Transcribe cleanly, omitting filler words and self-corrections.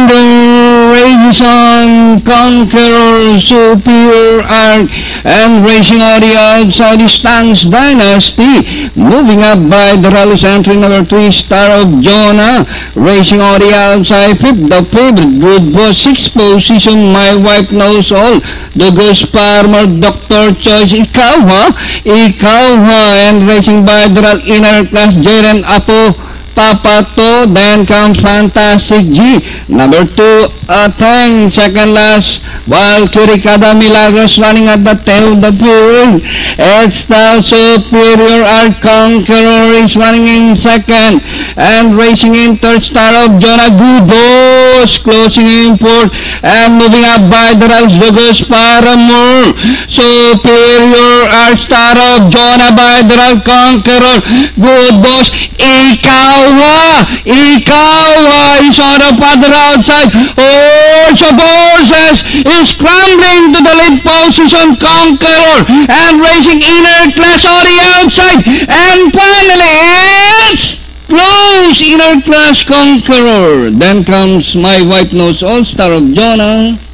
the Rayson Conqueror, Superior Arc, and Racing Audio Saudi Stanks Dynasty. Moving up by the rally's entry number 3, Star of Jonah, Racing Audio outside 5th, the favorite, Good Boss, 6th position, My Wife Knows All, the Ghost Farmer, Dr. Choice, Ikaw ha, and racing by the rally inner class, Jaren Apo, Papa To, then comes Fantastic G, number 2, Ateng, second last, Valkyrie Cada Milagros running at the tail of the field. It's the Superior Art Conqueror is running in second, and racing in third, Star of Jonah, Good Boss, closing in fourth, and moving up by the rails, the Ghost Paramore, Superior Art, Star of Jonah by the rail, Conqueror, Good Boss, Ikaw ha, is on the other outside. Horse of Horses is scrambling to the lead position, Conqueror, and racing inner class on the outside, and finally it's close, inner class Conqueror. Then comes My Wife Knows All, Star of Jonah.